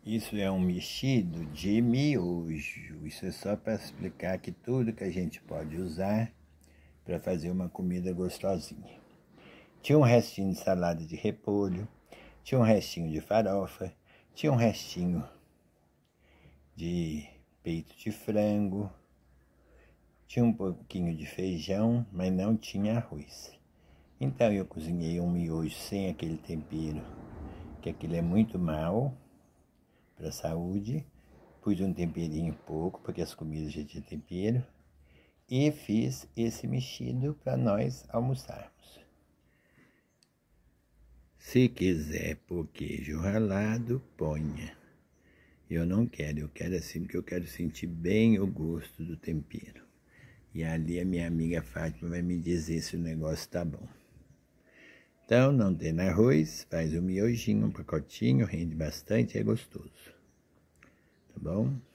Isso é um mexido de miojo. Isso é só para explicar que tudo que a gente pode usar para fazer uma comida gostosinha. Tinha um restinho de salada de repolho, tinha um restinho de farofa, tinha um restinho de peito de frango, tinha um pouquinho de feijão, mas não tinha arroz. Então eu cozinhei um miojo sem aquele tempero, que aquilo é muito mal para a saúde. Pus um temperinho pouco, porque as comidas já tinham tempero. E fiz esse mexido para nós almoçarmos. Se quiser pôr queijo ralado, ponha. Eu não quero, eu quero assim, porque eu quero sentir bem o gosto do tempero. E ali a minha amiga Fátima vai me dizer se o negócio tá bom. Então, não tendo arroz, faz o miojinho, um pacotinho, rende bastante, é gostoso. Tá bom?